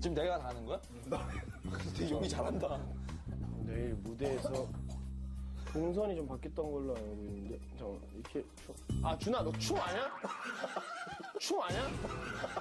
지금 내가 다 하는 거야? 되게 연기 잘한다. 내일 무대에서 동선이 좀 바뀌었던 걸로 알고 있는데 잠깐만 이렇게 준아 너 춤 아냐? 춤 아냐?